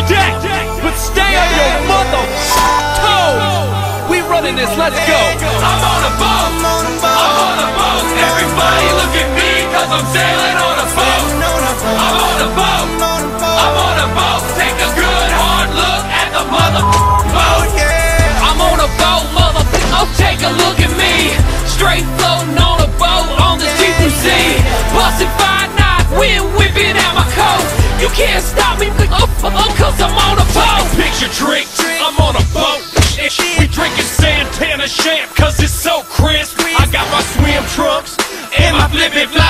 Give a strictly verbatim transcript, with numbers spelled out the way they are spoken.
deck, but stay on your mother toes. We running this, let's go. I'm on a boat, I'm on a boat. Everybody look at me, cause I'm sailing on a boat. I'm on a boat, I'm on a boat. Take a good hard look at the mother boat. I'm on a boat, mother. Oh, take a look at me. Straight floating on a boat on the deep blue sea. Busting five knots, wind whipping out my coat. You can't stop me, oh, oh, cause I'm on a boat. Picture drink, I'm on a boat. We drinking Santana champ, cause it's so crisp. I got my swim trunks and my flippin'